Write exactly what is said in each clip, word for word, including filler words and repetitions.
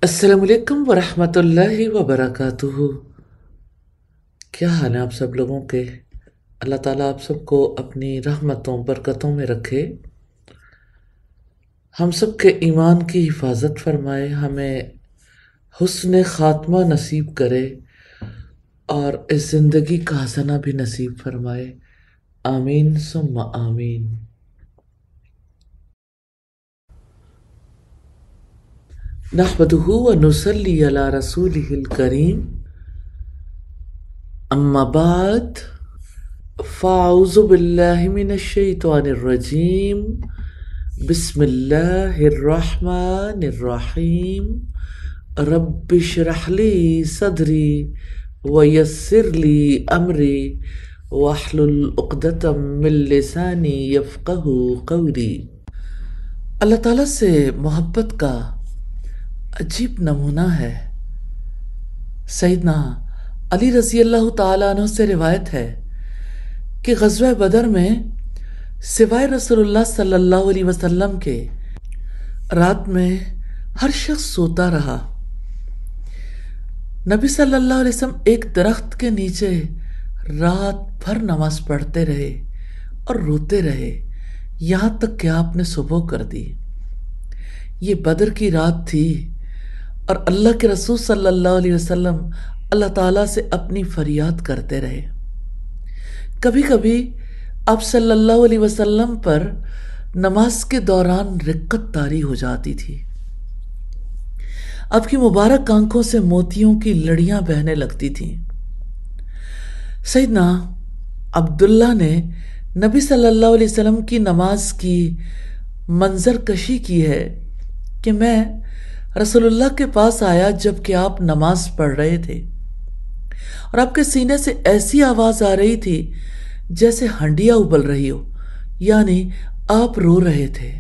السلام علیکم ورحمۃ اللہ وبرکاتہ۔ کیا حال ہے آپ سب لوگوں کے؟ اللہ تعالیٰ آپ سب کو اپنی رحمتوں برکتوں میں رکھے، ہم سب کے ایمان کی حفاظت فرمائے، ہمیں حسن خاتمہ نصیب کرے اور اس زندگی کا حسنہ بھی نصیب فرمائے، آمین ثم آمین۔ نحمدہ ونصلی علی رسولہ الکریم، اما بعد فاعوذ باللہ من الشیطان الرجیم، بسم اللہ الرحمن الرحیم۔ رب اشرح لی صدری ویسر لی امری واحلل عقدۃ من لسانی یفقہوا قولی۔ اللہ تعالیٰ سے محبت کا عجیب نمونہ ہے۔ سیدنا علی رضی اللہ تعالیٰ عنہ سے روایت ہے کہ غزوہ بدر میں سوائے رسول اللہ صلی اللہ علیہ وسلم کے رات میں ہر شخص سوتا رہا۔ نبی صلی اللہ علیہ وسلم ایک درخت کے نیچے رات بھر نماز پڑھتے رہے اور روتے رہے، یہاں تک کہ آپ نے صبح کر دی۔ یہ بدر کی رات تھی اور اللہ کے رسول صلی اللہ علیہ وسلم اللہ تعالیٰ سے اپنی فریاد کرتے رہے۔ کبھی کبھی آپ صلی اللہ علیہ وسلم پر نماز کے دوران رقت طاری ہو جاتی تھی، آپ کی مبارک آنکھوں سے موتیوں کی لڑیاں بہنے لگتی تھیں۔ سیدنا عبداللہ نے نبی صلی اللہ علیہ وسلم کی نماز کی منظر کشی کی ہے کہ میں رسول اللہ کے پاس آیا جب کہ آپ نماز پڑھ رہے تھے اور آپ کے سینے سے ایسی آواز آ رہی تھی جیسے ہنڈیا ابل رہی ہو، یعنی آپ رو رہے تھے۔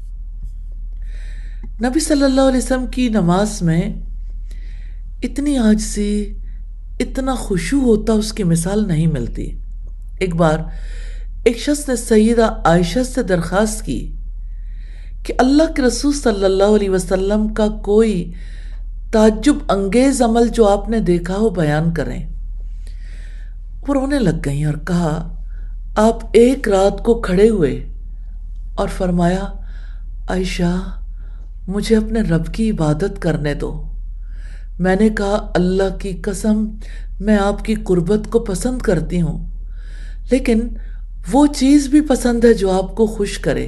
نبی صلی اللہ علیہ وسلم کی نماز میں اتنی عاجزی، اتنا خشوع ہوتا، اس کی مثال نہیں ملتی۔ ایک بار ایک شخص نے سیدہ عائشہ سے درخواست کی کہ اللہ کے رسول صلی اللہ علیہ وسلم کا کوئی تعجب انگیز عمل جو آپ نے دیکھا ہو بیان کریں۔ وہ رونے لگ گئیں اور کہا، آپ ایک رات کو کھڑے ہوئے اور فرمایا، عائشہ مجھے اپنے رب کی عبادت کرنے دو۔ میں نے کہا، اللہ کی قسم میں آپ کی قربت کو پسند کرتی ہوں، لیکن وہ چیز بھی پسند ہے جو آپ کو خوش کرے۔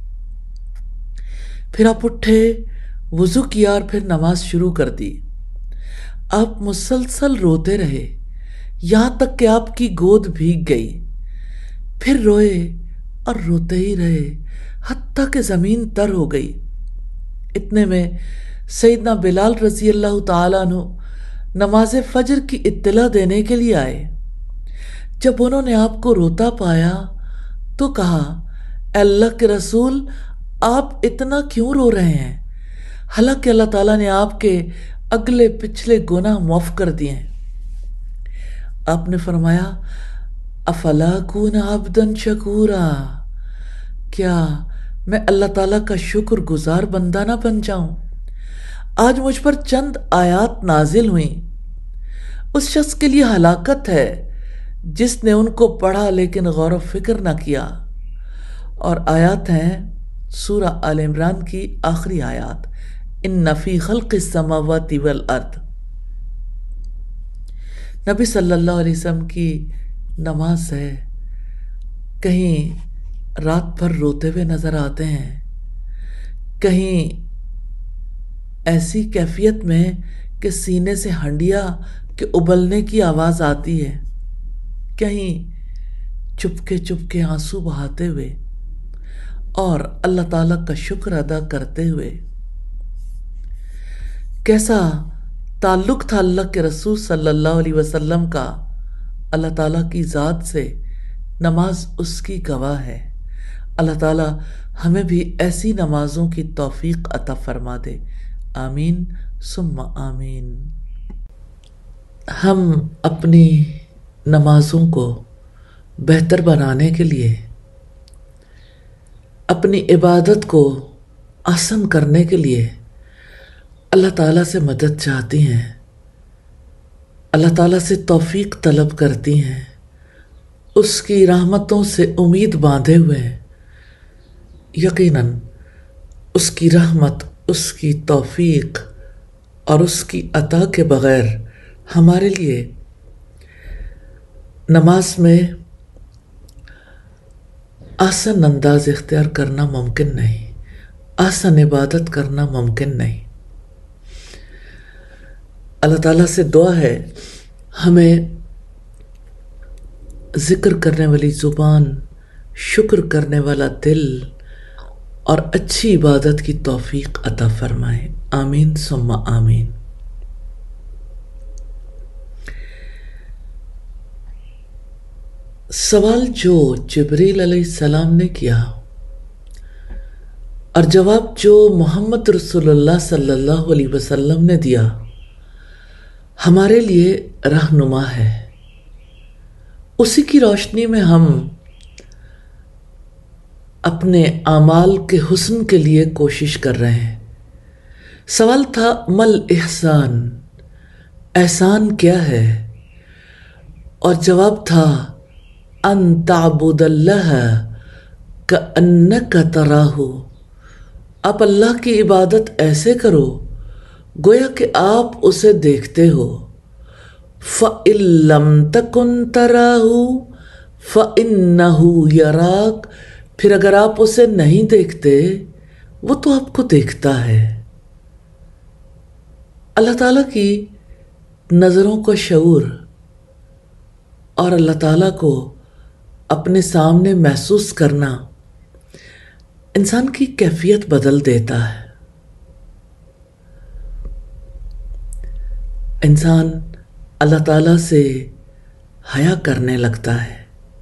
پھر آپ اٹھے، وضو کیا اور پھر نماز شروع کر دی۔ آپ مسلسل روتے رہے یہاں تک کہ آپ کی گود بھیگ گئی، پھر روئے اور روتے ہی رہے حتیٰ کہ زمین تر ہو گئی۔ اتنے میں سیدنا بلال رضی اللہ تعالیٰ عنہ نماز فجر کی اطلاع دینے کے لیے آئے۔ جب انہوں نے آپ کو روتا پایا تو کہا، اے اللہ کے رسول، آپ اتنا کیوں رو رہے ہیں؟ حالانکہ اللہ تعالیٰ نے آپ کے اگلے پچھلے گناہ معاف کر دیے ہیں۔ آپ نے فرمایا، افلا اکون عبدا شکورا، کیا میں اللہ تعالیٰ کا شکر گزار بندہ نہ بن جاؤں؟ آج مجھ پر چند آیات نازل ہوئیں، اس شخص کے لیے ہلاکت ہے جس نے ان کو پڑھا لیکن غور و فکر نہ کیا۔ اور آیات ہیں سورہ آل عمران کی آخری آیات، ان فی خلق السماوات والارض۔ نبی صلی اللہ علیہ وسلم کی نماز ہے، کہیں رات بھر روتے ہوئے نظر آتے ہیں، کہیں ایسی کیفیت میں کہ سینے سے ہنڈیا کے ابلنے کی آواز آتی ہے، کہیں چپکے چپکے آنسو بہاتے ہوئے اور اللہ تعالیٰ کا شکر ادا کرتے ہوئے۔ کیسا تعلق تھا اللہ کے رسول صلی اللہ علیہ وسلم کا اللہ تعالیٰ کی ذات سے، نماز اس کی گواہ ہے۔ اللہ تعالیٰ ہمیں بھی ایسی نمازوں کی توفیق عطا فرما دے، آمین ثم آمین۔ ہم اپنی نمازوں کو بہتر بنانے کے لیے، اپنی عبادت کو آسان کرنے کے لیے اللہ تعالیٰ سے مدد چاہتی ہیں، اللہ تعالیٰ سے توفیق طلب کرتی ہیں، اس کی رحمتوں سے امید باندھے ہوئے ہیں، یقیناً اس کی رحمت، اس کی توفیق اور اس کی عطا کے بغیر ہمارے لیے نماز میں آسان انداز اختیار کرنا ممکن نہیں، آسان عبادت کرنا ممکن نہیں۔ اللہ تعالیٰ سے دعا ہے ہمیں ذکر کرنے والی زبان، شکر کرنے والا دل اور اچھی عبادت کی توفیق عطا فرمائے، آمین ثم آمین۔ سوال جو جبریل علیہ السلام نے کیا اور جواب جو محمد رسول اللہ صلی اللہ علیہ وسلم نے دیا ہمارے لیے رہنما ہے۔ اسی کی روشنی میں ہم اپنے اعمال کے حسن کے لیے کوشش کر رہے ہیں۔ سوال تھا مل احسان، احسان کیا ہے؟ اور جواب تھا ان تعبد اللہ کأنک تراہ، آپ اللہ کی عبادت ایسے کرو گویا کہ آپ اسے دیکھتے ہو۔ فَإِن لَّمْ تَكُن تَرَاهُ فَإِنَّهُ يَرَاكَ، پھر اگر آپ اسے نہیں دیکھتے وہ تو آپ کو دیکھتا ہے۔ اللہ تعالیٰ کی نظروں کا شعور اور اللہ تعالیٰ کو اپنے سامنے محسوس کرنا انسان کی کیفیت بدل دیتا ہے۔ انسان اللہ تعالیٰ سے حیا کرنے لگتا ہے،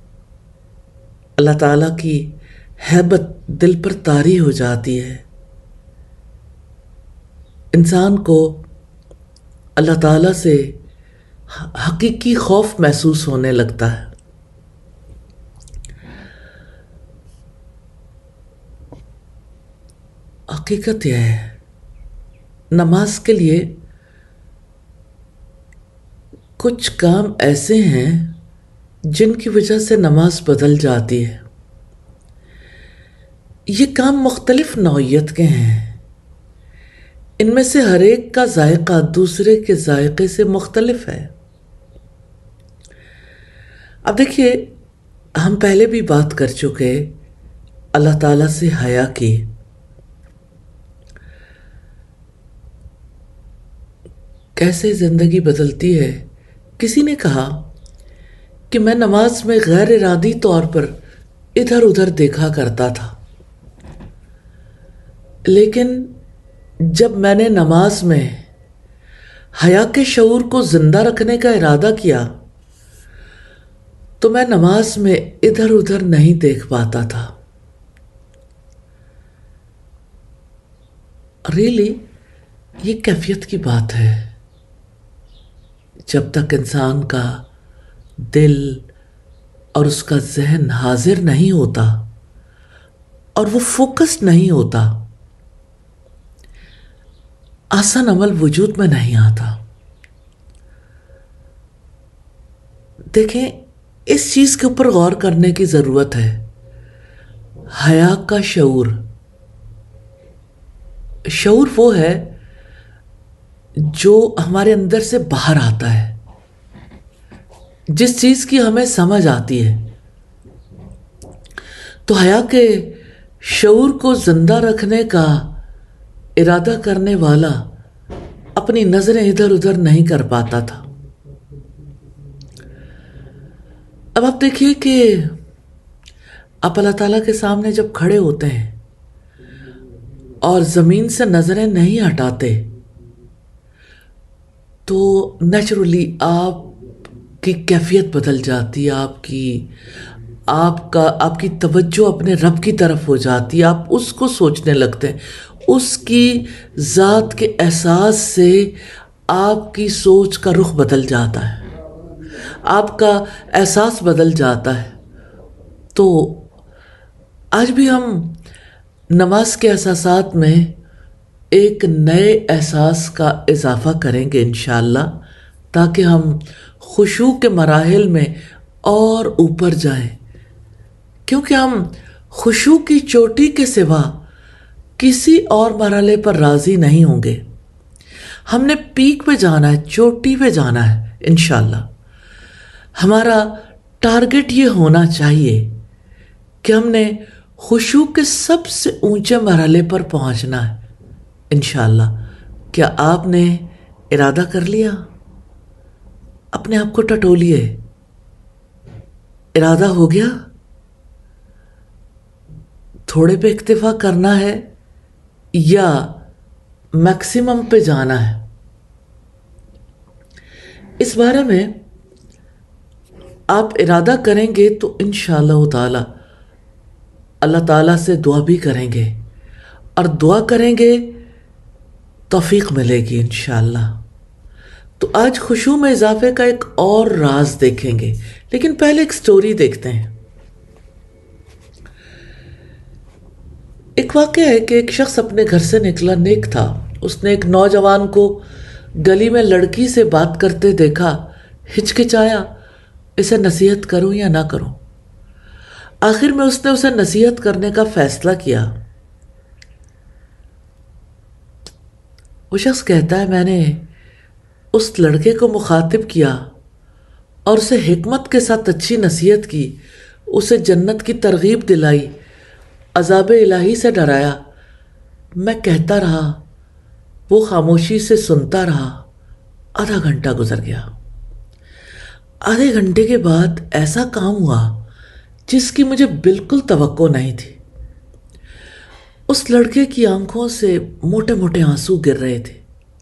اللہ تعالیٰ کی ہیبت دل پر طاری ہو جاتی ہے، انسان کو اللہ تعالیٰ سے حقیقی خوف محسوس ہونے لگتا ہے۔ حقیقت یہ ہے نماز کے لیے کچھ کام ایسے ہیں جن کی وجہ سے نماز بدل جاتی ہے۔ یہ کام مختلف نوعیت کے ہیں، ان میں سے ہر ایک کا ذائقہ دوسرے کے ذائقے سے مختلف ہے۔ اب دیکھیے، ہم پہلے بھی بات کر چکے اللہ تعالیٰ سے حیا کی۔ کیسے زندگی بدلتی ہے؟ کسی نے کہا کہ میں نماز میں غیر ارادی طور پر ادھر ادھر دیکھا کرتا تھا، لیکن جب میں نے نماز میں حیا کے شعور کو زندہ رکھنے کا ارادہ کیا تو میں نماز میں ادھر ادھر نہیں دیکھ پاتا تھا۔ ریلی یہ کیفیت کی بات ہے۔ جب تک انسان کا دل اور اس کا ذہن حاضر نہیں ہوتا اور وہ فوکس نہیں ہوتا، آسان عمل وجود میں نہیں آتا۔ دیکھیں، اس چیز کے اوپر غور کرنے کی ضرورت ہے۔ حیا کا شعور شعور وہ ہے جو ہمارے اندر سے باہر آتا ہے، جس چیز کی ہمیں سمجھ آتی ہے۔ تو حیا کے شعور کو زندہ رکھنے کا ارادہ کرنے والا اپنی نظریں ادھر ادھر نہیں کر پاتا تھا۔ اب آپ دیکھیے کہ آپ اللہ تعالیٰ کے سامنے جب کھڑے ہوتے ہیں اور زمین سے نظریں نہیں ہٹاتے تو نیچرلی آپ کی کیفیت بدل جاتی ہے، آپ کی آپ کا آپ کی توجہ اپنے رب کی طرف ہو جاتی ہے، آپ اس کو سوچنے لگتے ہیں، اس کی ذات کے احساس سے آپ کی سوچ کا رخ بدل جاتا ہے، آپ کا احساس بدل جاتا ہے۔ تو آج بھی ہم نماز کے احساسات میں ایک نئے احساس کا اضافہ کریں گے انشاءاللہ، تاکہ ہم خشوع کے مراحل میں اور اوپر جائیں، کیونکہ ہم خشوع کی چوٹی کے سوا کسی اور مرحلے پر راضی نہیں ہوں گے۔ ہم نے پیک پہ جانا ہے، چوٹی پہ جانا ہے انشاءاللہ۔ ہمارا ٹارگٹ یہ ہونا چاہیے کہ ہم نے خشوع کے سب سے اونچے مرحلے پر پہنچنا ہے انشاءاللہ۔ کیا آپ نے ارادہ کر لیا؟ اپنے آپ کو ٹٹولیے، ارادہ ہو گیا؟ تھوڑے پہ اکتفا کرنا ہے یا میکسیمم پہ جانا ہے؟ اس بارے میں آپ ارادہ کریں گے تو انشاءاللہ تعالی اللہ تعالیٰ سے دعا بھی کریں گے، اور دعا کریں گے توفیق ملے گی انشاءاللہ۔ تو آج خشوع میں اضافے کا ایک اور راز دیکھیں گے، لیکن پہلے ایک سٹوری دیکھتے ہیں۔ ایک واقعہ ہے کہ ایک شخص اپنے گھر سے نکلا، نیک تھا۔ اس نے ایک نوجوان کو گلی میں لڑکی سے بات کرتے دیکھا، ہچکچایا، اسے نصیحت کروں یا نہ کروں؟ آخر میں اس نے اسے نصیحت کرنے کا فیصلہ کیا۔ وہ شخص کہتا ہے، میں نے اس لڑکے کو مخاطب کیا اور اسے حکمت کے ساتھ اچھی نصیحت کی، اسے جنت کی ترغیب دلائی، عذاب الہی سے ڈرایا۔ میں کہتا رہا، وہ خاموشی سے سنتا رہا۔ آدھا گھنٹہ گزر گیا۔ آدھے گھنٹے کے بعد ایسا کام ہوا جس کی مجھے بالکل توقع نہیں تھی۔ اس لڑکے کی آنکھوں سے موٹے موٹے آنسو گر رہے تھے۔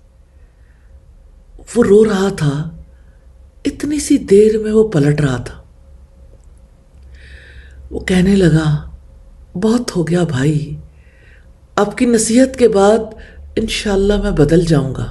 وہ رو رہا تھا، اتنی سی دیر میں وہ پلٹ رہا تھا۔ وہ کہنے لگا، بہت ہو گیا بھائی، آپ کی نصیحت کے بعد انشاءاللہ میں بدل جاؤں گا۔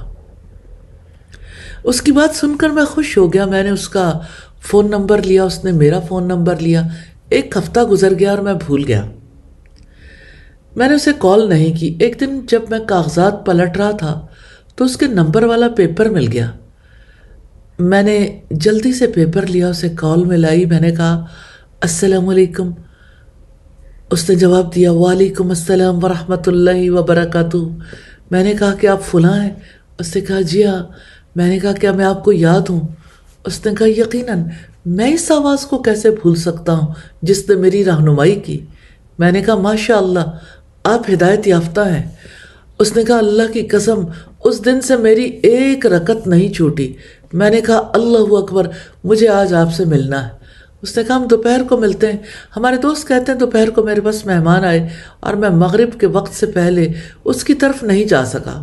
اس کی بات سن کر میں خوش ہو گیا۔ میں نے اس کا فون نمبر لیا، اس نے میرا فون نمبر لیا۔ ایک ہفتہ گزر گیا اور میں بھول گیا، میں نے اسے کال نہیں کی۔ ایک دن جب میں کاغذات پلٹ رہا تھا تو اس کے نمبر والا پیپر مل گیا۔ میں نے جلدی سے پیپر لیا، اسے کال میں لائی۔ میں نے کہا، السلام علیکم۔ اس نے جواب دیا، وعلیکم السلام ورحمۃ اللہ وبرکاتہ۔ میں نے کہا کہ آپ فلاں ہیں؟ اس نے کہا جی ہاں۔ میں نے کہا کیا میں آپ کو یاد ہوں؟ اس نے کہا یقیناً، میں اس آواز کو کیسے بھول سکتا ہوں جس نے میری رہنمائی کی۔ میں نے کہا ماشاء اللہ، آپ ہدایت یافتہ ہیں۔ اس نے کہا اللہ کی قسم، اس دن سے میری ایک رکعت نہیں چھوٹی۔ میں نے کہا اللہ اکبر، مجھے آج آپ سے ملنا ہے۔ اس نے کہا ہم دوپہر کو ملتے ہیں۔ ہمارے دوست کہتے ہیں دوپہر کو میرے پاس مہمان آئے اور میں مغرب کے وقت سے پہلے اس کی طرف نہیں جا سکا۔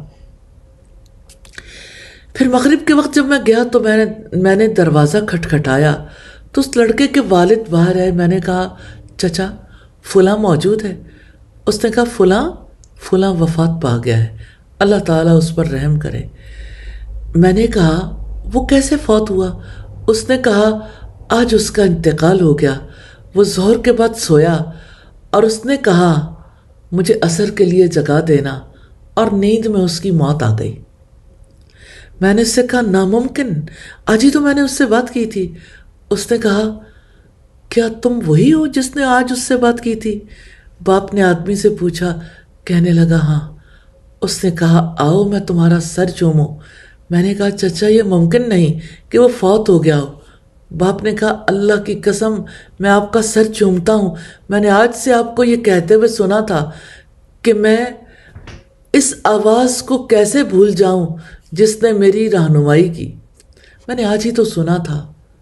پھر مغرب کے وقت جب میں گیا تو میں نے میں نے دروازہ کھٹکھٹایا تو اس لڑکے کے والد باہر آئے۔ میں نے کہا چچا فلاں موجود ہے؟ اس نے کہا فلاں فلاں وفات پا گیا ہے، اللہ تعالیٰ اس پر رحم کرے۔ میں نے کہا وہ کیسے فوت ہوا؟ اس نے کہا آج اس کا انتقال ہو گیا۔ وہ ظہر کے بعد سویا اور اس نے کہا مجھے عصر کے لیے جگا دینا، اور نیند میں اس کی موت آ گئی۔ میں نے اس سے کہا ناممکن، آج ہی تو میں نے اس سے بات کی تھی۔ اس نے کہا کیا تم وہی ہو جس نے آج اس سے بات کی تھی؟ باپ نے آدمی سے پوچھا، کہنے لگا ہاں۔ اس نے کہا آؤ میں تمہارا سر چوموں۔ میں نے کہا چچا یہ ممکن نہیں کہ وہ فوت ہو گیا ہو۔ باپ نے کہا اللہ کی قسم میں آپ کا سر چومتا ہوں، میں نے آج سے آپ کو یہ کہتے ہوئے سنا تھا کہ میں اس آواز کو کیسے بھول جاؤں جس نے میری رہنمائی کی۔ میں نے آج ہی تو سنا تھا،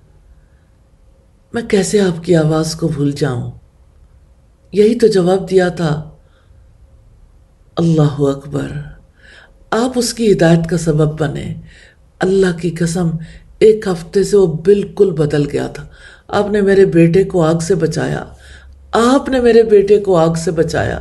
میں کیسے آپ کی آواز کو بھول جاؤں؟ یہی تو جواب دیا تھا۔ اللہ اکبر، آپ اس کی ہدایت کا سبب بنے۔ اللہ کی قسم ایک ہفتے سے وہ بالکل بدل گیا تھا۔ آپ نے میرے بیٹے کو آگ سے بچایا، آپ نے میرے بیٹے کو آگ سے بچایا۔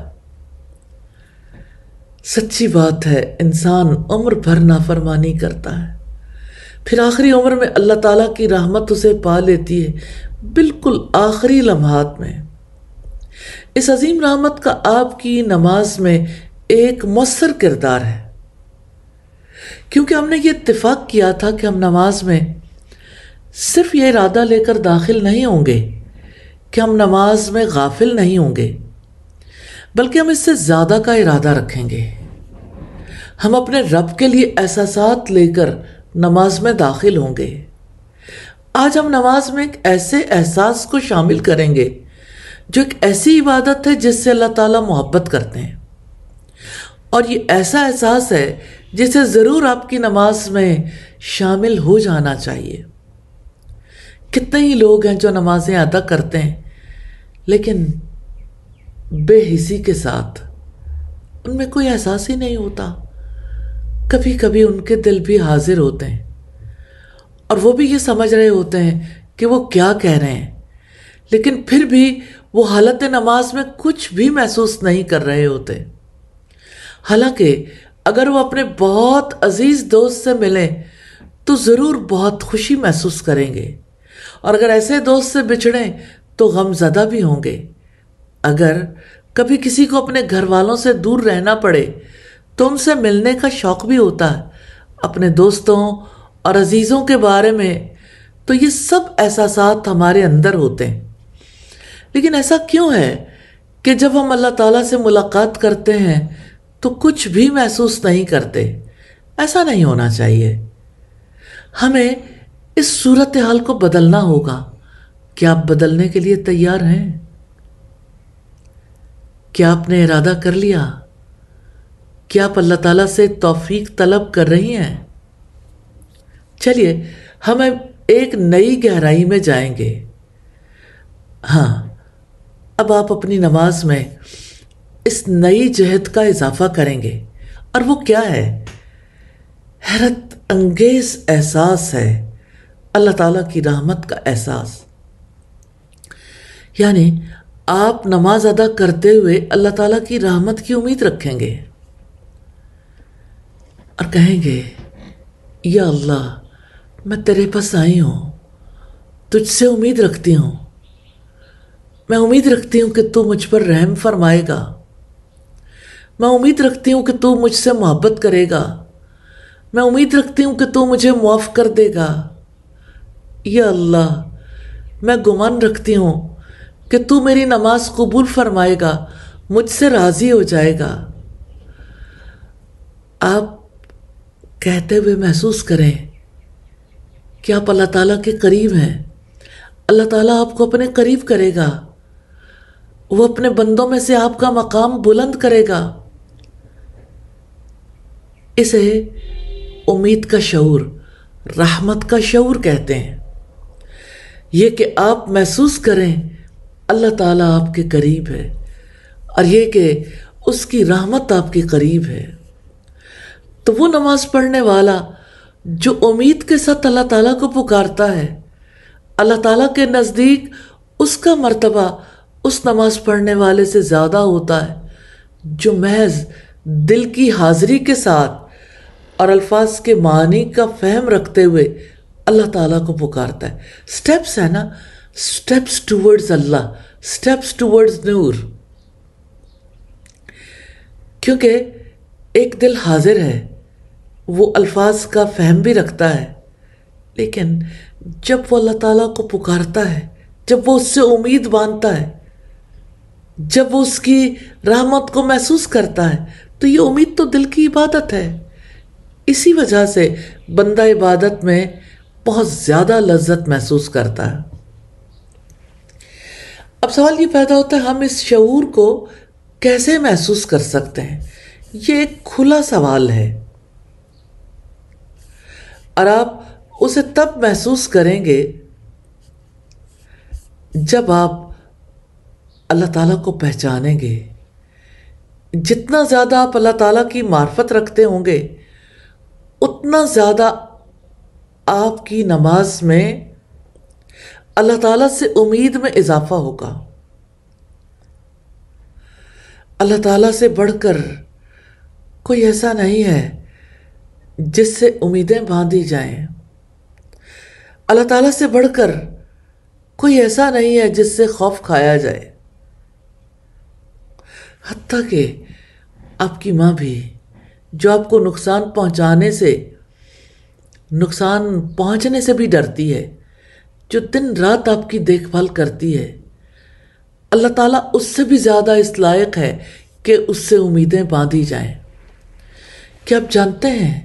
سچی بات ہے، انسان عمر بھر نافرمانی کرتا ہے، پھر آخری عمر میں اللہ تعالیٰ کی رحمت اسے پا لیتی ہے، بالکل آخری لمحات میں۔ اس عظیم رحمت کا آپ کی نماز میں ایک مؤثر کردار ہے، کیونکہ ہم نے یہ اتفاق کیا تھا کہ ہم نماز میں صرف یہ ارادہ لے کر داخل نہیں ہوں گے کہ ہم نماز میں غافل نہیں ہوں گے، بلکہ ہم اس سے زیادہ کا ارادہ رکھیں گے۔ ہم اپنے رب کے لیے احساسات لے کر نماز میں داخل ہوں گے۔ آج ہم نماز میں ایک ایسے احساس کو شامل کریں گے جو ایک ایسی عبادت ہے جس سے اللہ تعالیٰ محبت کرتے ہیں، اور یہ ایسا احساس ہے جسے ضرور آپ کی نماز میں شامل ہو جانا چاہیے۔ کتنے ہی لوگ ہیں جو نمازیں ادا کرتے ہیں لیکن بے حسی کے ساتھ، ان میں کوئی احساس ہی نہیں ہوتا۔ کبھی کبھی ان کے دل بھی حاضر ہوتے ہیں اور وہ بھی یہ سمجھ رہے ہوتے ہیں کہ وہ کیا کہہ رہے ہیں، لیکن پھر بھی وہ حالت نماز میں کچھ بھی محسوس نہیں کر رہے ہوتے۔ حالانکہ اگر وہ اپنے بہت عزیز دوست سے ملیں تو ضرور بہت خوشی محسوس کریں گے، اور اگر ایسے دوست سے بچھڑیں تو غم زدہ بھی ہوں گے۔ اگر کبھی کسی کو اپنے گھر والوں سے دور رہنا پڑے تو ان سے ملنے کا شوق بھی ہوتا ہے، اپنے دوستوں اور عزیزوں کے بارے میں تو یہ سب احساسات ہمارے اندر ہوتے ہیں۔ لیکن ایسا کیوں ہے کہ جب ہم اللہ تعالیٰ سے ملاقات کرتے ہیں تو کچھ بھی محسوس نہیں کرتے؟ ایسا نہیں ہونا چاہیے۔ ہمیں اس صورتحال کو بدلنا ہوگا۔ کیا آپ بدلنے کے لیے تیار ہیں؟ کیا آپ نے ارادہ کر لیا؟ کیا آپ اللہ تعالیٰ سے توفیق طلب کر رہی ہیں؟ چلیے ہم ایک نئی گہرائی میں جائیں گے۔ ہاں، اب آپ اپنی نماز میں اس نئی جہت کا اضافہ کریں گے، اور وہ کیا ہے؟ حیرت انگیز احساس ہے اللہ تعالیٰ کی رحمت کا احساس۔ یعنی آپ نماز ادا کرتے ہوئے اللہ تعالیٰ کی رحمت کی امید رکھیں گے اور کہیں گے، یا اللہ میں تیرے پاس آئی ہوں، تجھ سے امید رکھتی ہوں، میں امید رکھتی ہوں کہ تو مجھ پر رحم فرمائے گا، میں امید رکھتی ہوں کہ تو مجھ سے محبت کرے گا، میں امید رکھتی ہوں کہ تو مجھے معاف کر دے گا۔ یا اللہ میں گمان رکھتی ہوں کہ تو میری نماز قبول فرمائے گا، مجھ سے راضی ہو جائے گا۔ آپ کہتے ہوئے محسوس کریں کہ آپ اللہ تعالیٰ کے قریب ہیں۔ اللہ تعالیٰ آپ کو اپنے قریب کرے گا، وہ اپنے بندوں میں سے آپ کا مقام بلند کرے گا۔ اسے امید کا شعور، رحمت کا شعور کہتے ہیں۔ یہ کہ آپ محسوس کریں اللہ تعالیٰ آپ کے قریب ہے، اور یہ کہ اس کی رحمت آپ کے قریب ہے۔ تو وہ نماز پڑھنے والا جو امید کے ساتھ اللہ تعالیٰ کو پکارتا ہے، اللہ تعالیٰ کے نزدیک اس کا مرتبہ اس نماز پڑھنے والے سے زیادہ ہوتا ہے جو محض دل کی حاضری کے ساتھ اور الفاظ کے معنی کا فہم رکھتے ہوئے اللہ تعالیٰ کو پکارتا ہے۔ سٹیپس ہے نا، سٹیپس ٹورڈز اللہ، سٹیپس ٹورڈز نور۔ کیونکہ ایک دل حاضر ہے، وہ الفاظ کا فہم بھی رکھتا ہے، لیکن جب وہ اللہ تعالیٰ کو پکارتا ہے، جب وہ اس سے امید باندھتا ہے، جب وہ اس کی رحمت کو محسوس کرتا ہے، تو یہ امید تو دل کی عبادت ہے۔ اسی وجہ سے بندہ عبادت میں بہت زیادہ لذت محسوس کرتا ہے۔ اب سوال یہ پیدا ہوتا ہے، ہم اس شعور کو کیسے محسوس کر سکتے ہیں؟ یہ ایک کھلا سوال ہے، اور آپ اسے تب محسوس کریں گے جب آپ اللہ تعالیٰ کو پہچانیں گے۔ جتنا زیادہ آپ اللہ تعالیٰ کی معرفت رکھتے ہوں گے، اتنا زیادہ آپ کی نماز میں اللہ تعالیٰ سے امید میں اضافہ ہوگا۔ اللہ تعالیٰ سے بڑھ کر کوئی ایسا نہیں ہے جس سے امیدیں باندھی جائیں۔ اللہ تعالیٰ سے بڑھ کر کوئی ایسا نہیں ہے جس سے خوف کھایا جائے۔ حتیٰ کہ آپ کی ماں بھی جو آپ کو نقصان پہنچانے سے نقصان پہنچنے سے بھی ڈرتی ہے، جو دن رات آپ کی دیکھ بھال کرتی ہے، اللہ تعالیٰ اس سے بھی زیادہ اس لائق ہے کہ اس سے امیدیں باندھی جائیں۔ کیا آپ جانتے ہیں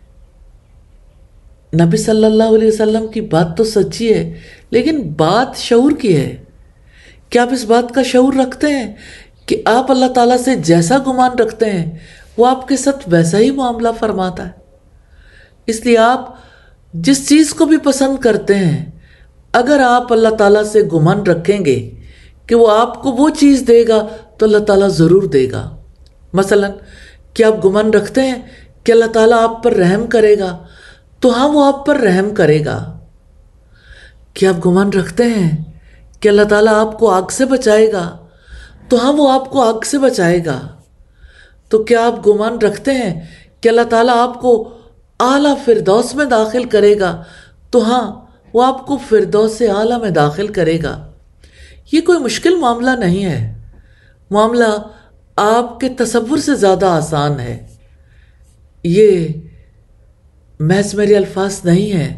نبی صلی اللہ علیہ وسلم کی بات تو سچی ہے، لیکن بات شعور کی ہے۔ کیا آپ اس بات کا شعور رکھتے ہیں کہ آپ اللہ تعالیٰ سے جیسا گمان رکھتے ہیں وہ آپ کے ساتھ ویسا ہی معاملہ فرماتا ہے؟ اس لیے آپ جس چیز کو بھی پسند کرتے ہیں، اگر آپ اللہ تعالیٰ سے گمان رکھیں گے کہ وہ آپ کو وہ چیز دے گا تو اللہ تعالیٰ ضرور دے گا۔ مثلا کیا آپ گمان رکھتے ہیں کہ اللہ تعالیٰ آپ پر رحم کرے گا تو ہاں وہ آپ پر رحم کرے گا۔ کیا آپ گمان رکھتے ہیں کہ اللہ تعالیٰ آپ کو آگ سے بچائے گا تو ہاں وہ آپ کو آگ سے بچائے گا۔ تو کیا آپ گمان رکھتے ہیں کہ اللہ تعالیٰ آپ کو اعلیٰ فردوس میں داخل کرے گا تو ہاں وہ آپ کو فردوس اعلیٰ میں داخل کرے گا۔ یہ کوئی مشکل معاملہ نہیں ہے، معاملہ آپ کے تصور سے زیادہ آسان ہے۔ یہ محض میرے الفاظ نہیں ہیں،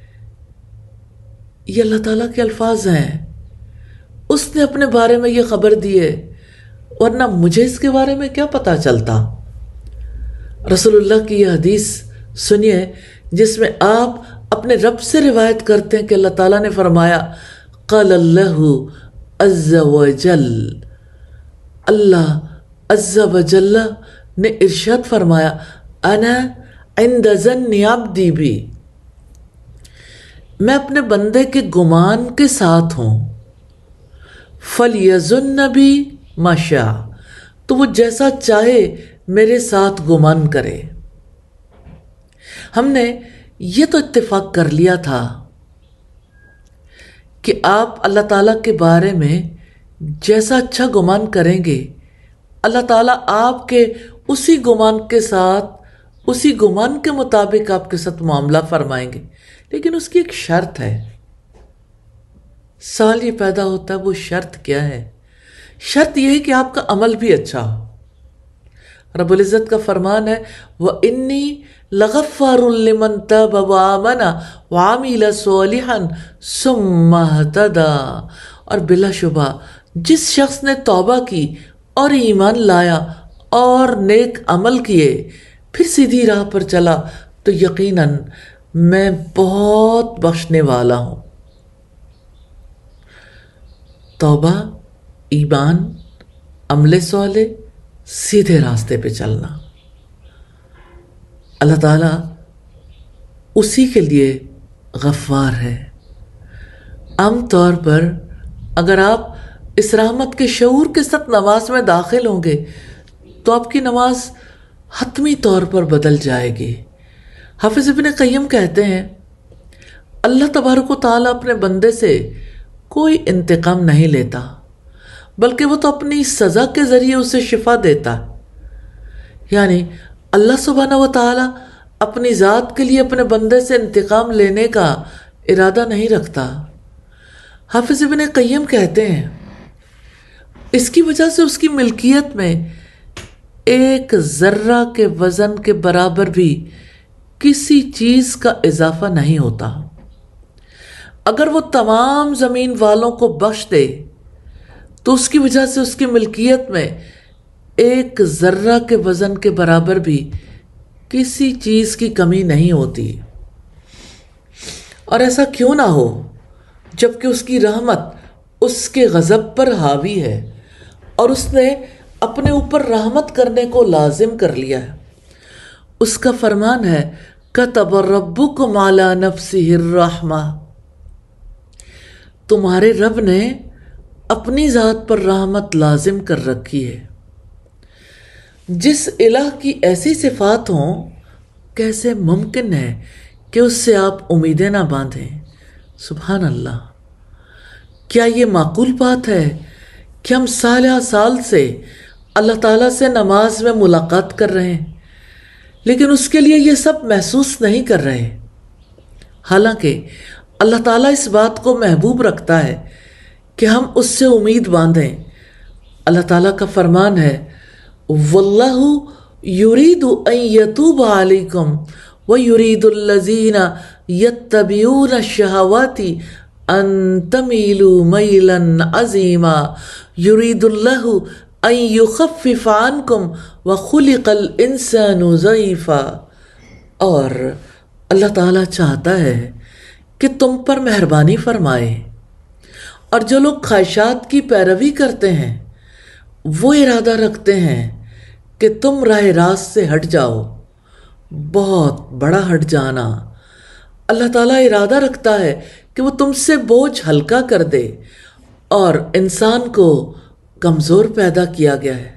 یہ اللہ تعالیٰ کے الفاظ ہیں۔ اس نے اپنے بارے میں یہ خبر دی ہے، ورنہ مجھے اس کے بارے میں کیا پتہ چلتا۔ رسول اللہ کی یہ حدیث سنیے جس میں آپ اپنے رب سے روایت کرتے ہیں کہ اللہ تعالیٰ نے فرمایا، قال اللہ عز و جل، اللہ عز و جل نے ارشاد فرمایا، انا عند ظن عبدی بی، میں اپنے بندے کے گمان کے ساتھ ہوں، فلیظن بی ما شاء، تو وہ جیسا چاہے میرے ساتھ گمان کرے۔ ہم نے یہ تو اتفاق کر لیا تھا کہ آپ اللہ تعالیٰ کے بارے میں جیسا اچھا گمان کریں گے، اللہ تعالیٰ آپ کے اسی گمان کے ساتھ اسی گمان کے مطابق آپ کے ساتھ معاملہ فرمائیں گے، لیکن اس کی ایک شرط ہے۔ سوال یہ پیدا ہوتا ہے وہ شرط کیا ہے؟ شرط یہ ہے کہ آپ کا عمل بھی اچھا ہو۔ رب العزت کا فرمان ہے، وَإِنِّي لَغَفَّارٌ لِمَن تَابَ وَآمَنَ وَعَمِلَ صَالِحًا ثُمَّ اهْتَدَىٰ، اور بلا شبہ جس شخص نے توبہ کی اور ایمان لایا اور نیک عمل کیے پھر سیدھی راہ پر چلا تو یقیناً میں بہت بخشنے والا ہوں۔ توبہ، ایمان، عمل صالح، سیدھے راستے پہ چلنا، اللہ تعالیٰ اسی کے لیے غفار ہے۔ عام طور پر اگر آپ اس رحمت کے شعور کے ساتھ نماز میں داخل ہوں گے تو آپ کی نماز حتمی طور پر بدل جائے گی۔ حافظ ابن قیم کہتے ہیں، اللہ تبارک و تعالیٰ اپنے بندے سے کوئی انتقام نہیں لیتا، بلکہ وہ تو اپنی سزا کے ذریعے اسے شفا دیتا ہے۔ یعنی اللہ سبحانہ و تعالیٰ اپنی ذات کے لیے اپنے بندے سے انتقام لینے کا ارادہ نہیں رکھتا۔ حافظ ابن قیم کہتے ہیں، اس کی وجہ سے اس کی ملکیت میں ایک ذرہ کے وزن کے برابر بھی کسی چیز کا اضافہ نہیں ہوتا۔ اگر وہ تمام زمین والوں کو بخش دے تو اس کی وجہ سے اس کی ملکیت میں ایک ذرہ کے وزن کے برابر بھی کسی چیز کی کمی نہیں ہوتی۔ اور ایسا کیوں نہ ہو جبکہ اس کی رحمت اس کے غضب پر حاوی ہے اور اس نے اپنے اوپر رحمت کرنے کو لازم کر لیا ہے۔ اس کا فرمان ہے، كَتَبَ رَبُّكُمْ عَلَى نَفْسِهِ الرَّحْمَةِ، تمہارے رب نے اپنی ذات پر رحمت لازم کر رکھی ہے۔ جس الہ کی ایسی صفات ہوں کیسے ممکن ہے کہ اس سے آپ امیدیں نہ باندھیں؟ سبحان اللہ! کیا یہ معقول بات ہے کہ ہم سالہ سال سے اللہ تعالیٰ سے نماز میں ملاقات کر رہے ہیں لیکن اس کے لیے یہ سب محسوس نہیں کر رہے؟ حالانکہ اللہ تعالیٰ اس بات کو محبوب رکھتا ہے کہ ہم اس سے امید باندھیں۔ اللہ تعالیٰ کا فرمان ہے، वल्लाहु युरीदु अन यतूब अलैकुम व युरीदु allazina यत्तबिऊन शहवाति अन तमीलु मैलन अजीमा युरीदुल्लाहु अन युखफ्फिफ अन्कुम व खुलिकल इंसानु ज़ईफा। और अल्लाह ताला चाहता है कि तुम पर मेहरबानी फरमाए, और जो लोग ख्वाहिशात की पैरवी करते हैं वो इरादा रखते हैं कि तुम राह रास्त से हट जाओ, बहुत बड़ा हट जाना। अल्लाह ताला इरादा रखता है कि वो तुमसे बोझ हल्का कर दे, और इंसान को कमज़ोर पैदा किया गया है।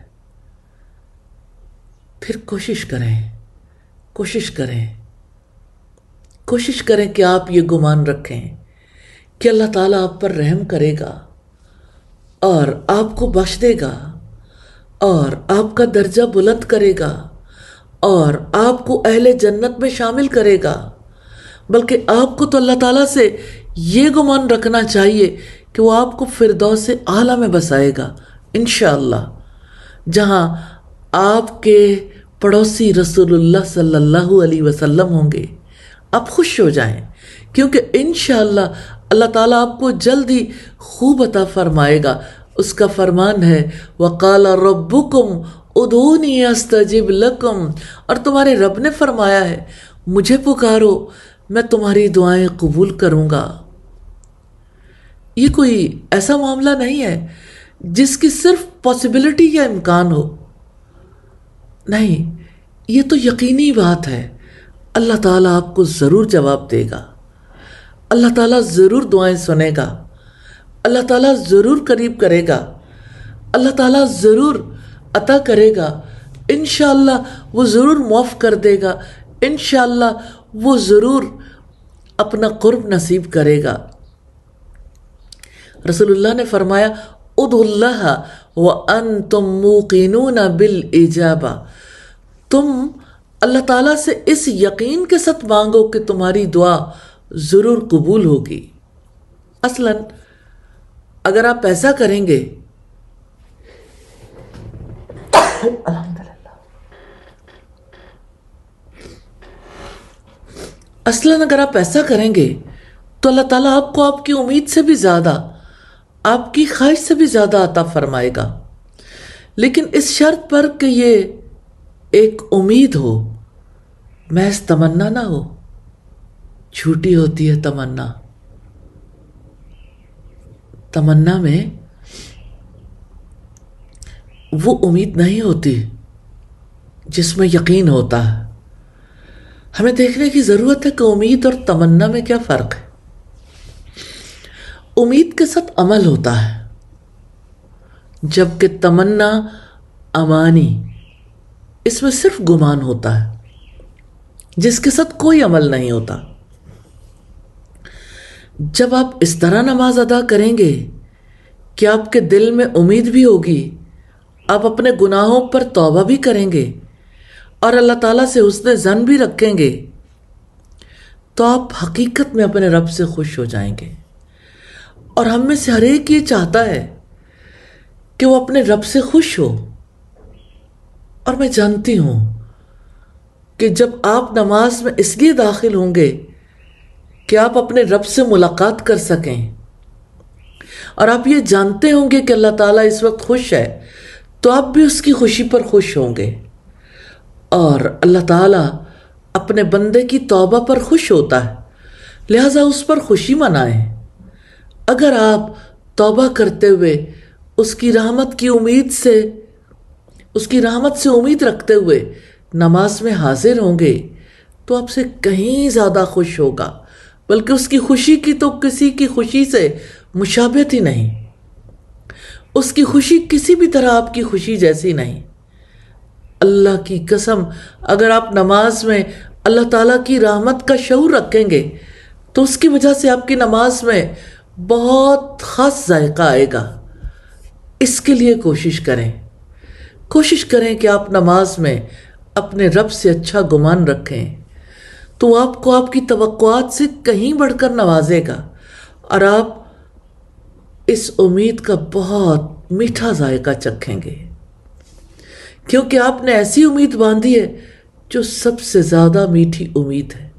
फिर कोशिश करें कोशिश करें कोशिश करें कि आप ये गुमान रखें कि अल्लाह ताला आप पर रहम करेगा और आपको बख्श देगा और आपका दर्जा बुलंद करेगा और आपको अहले जन्नत में शामिल करेगा। बल्कि आपको तो अल्लाह ताला से ये गुमान रखना चाहिए कि वो आपको फिरदौस आला में बसाएगा इंशाअल्लाह, जहाँ आपके पड़ोसी रसूलुल्लाह सल्लल्लाहु अलैहि वसल्लम होंगे। आप खुश हो जाएं, क्योंकि इंशाअल्लाह अल्लाह ताला आपको जल्द ही खूब अता फरमाएगा। उसका फरमान है वक़ाल रब्बुकुम उदूनी अस्तजिब लकुम, और तुम्हारे रब ने फरमाया है मुझे पुकारो मैं तुम्हारी दुआएं कबूल करूँगा। ये कोई ऐसा मामला नहीं है जिसकी सिर्फ पॉसिबिलिटी या इम्कान हो, नहीं, ये तो यकीनी बात है। अल्लाह ताला आपको ज़रूर जवाब देगा, अल्लाह ताला ज़रूर दुआएं सुनेगा, अल्लाह ताला ज़रूर करीब करेगा, अल्लाह ताला ज़रूर अता करेगा। इंशाअल्लाह वो ज़रूर माफ़ कर देगा, इंशाअल्लाह वो ज़रूर अपना कुर्ब नसीब करेगा। रसूलुल्लाह ने फरमाया उदुल्लाह व अंतुम मूक़िनून बिल इजाबा, तुम अल्लाह ताला से इस यकीन के साथ मांगो कि तुम्हारी दुआ ज़रूर कबूल होगी। असलन अगर आप ऐसा करेंगे अल्हम्दुलिल्लाह, असलन अगर आप ऐसा करेंगे तो अल्लाह ताला आपको आपकी उम्मीद से भी ज़्यादा, आपकी ख्वाहिश से भी ज़्यादा अता फरमाएगा। लेकिन इस शर्त पर कि ये एक उम्मीद हो, महज तमन्ना ना हो। झूठी होती है तमन्ना, तमन्ना में वो उम्मीद नहीं होती जिसमें यकीन होता है। हमें देखने की ज़रूरत है कि उम्मीद और तमन्ना में क्या फ़र्क है। उम्मीद के साथ अमल होता है, जबकि तमन्ना अमानी, इसमें सिर्फ गुमान होता है जिसके साथ कोई अमल नहीं होता। जब आप इस तरह नमाज अदा करेंगे कि आपके दिल में उम्मीद भी होगी, आप अपने गुनाहों पर तौबा भी करेंगे और अल्लाह ताला से हुस्न ज़न भी रखेंगे, तो आप हकीकत में अपने रब से खुश हो जाएंगे। और हम में से हर एक ये चाहता है कि वो अपने रब से खुश हो। और मैं जानती हूँ कि जब आप नमाज में इसलिए दाखिल होंगे कि आप अपने रब से मुलाकात कर सकें, और आप ये जानते होंगे कि अल्लाह ताला इस वक्त खुश है, तो आप भी उसकी खुशी पर खुश होंगे। और अल्लाह ताला अपने बंदे की तौबा पर खुश होता है, लिहाजा उस पर खुशी मनाएं। अगर आप तौबा करते हुए उसकी रहमत की उम्मीद से, उसकी रहमत से उम्मीद रखते हुए नमाज में हाजिर होंगे, तो आपसे कहीं ज़्यादा खुश होगा, बल्कि उसकी खुशी की तो किसी की खुशी से मुशाबहत ही नहीं। उसकी खुशी किसी भी तरह आपकी खुशी जैसी नहीं। अल्लाह की कसम, अगर आप नमाज में अल्लाह ताला की रहमत का शऊर रखेंगे तो उसकी वजह से आपकी नमाज में बहुत ख़ास जायका आएगा। इसके लिए कोशिश करें कोशिश करें कि आप नमाज में अपने रब से अच्छा गुमान रखें, तो आपको आपकी तवक्कुआत से कहीं बढ़कर नवाजेगा और आप इस उम्मीद का बहुत मीठा जायका चखेंगे کیونکہ آپ نے ایسی امید باندھی ہے جو سب سے زیادہ میٹھی امید ہے۔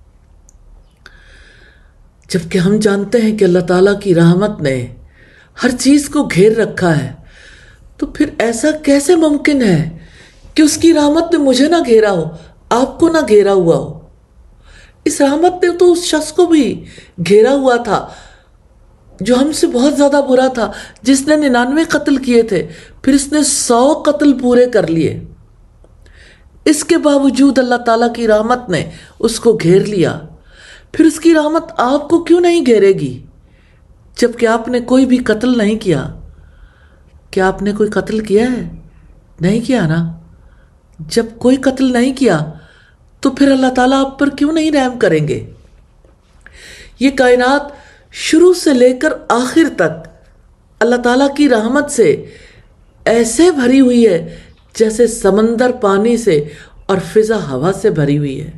جبکہ ہم جانتے ہیں کہ اللہ تعالیٰ کی رحمت نے ہر چیز کو گھیر رکھا ہے، تو پھر ایسا کیسے ممکن ہے کہ اس کی رحمت نے مجھے نہ گھیرا ہو، آپ کو نہ گھیرا ہوا ہو؟ اس رحمت نے تو اس شخص کو بھی گھیرا ہوا تھا جو ہم سے بہت زیادہ برا تھا، جس نے ننانوے قتل کیے تھے، پھر اس نے سو قتل پورے کر لیے۔ اس کے باوجود اللہ تعالیٰ کی رحمت نے اس کو گھیر لیا۔ پھر اس کی رحمت آپ کو کیوں نہیں گھیرے گی جبکہ آپ نے کوئی بھی قتل نہیں کیا؟ کیا آپ نے کوئی قتل کیا ہے؟ نہیں کیا نا۔ جب کوئی قتل نہیں کیا تو پھر اللہ تعالیٰ آپ پر کیوں نہیں رحم کریں گے؟ یہ کائنات شروع سے لے کر آخر تک اللہ تعالیٰ کی رحمت سے ایسے بھری ہوئی ہے جیسے سمندر پانی سے اور فضا ہوا سے بھری ہوئی ہے۔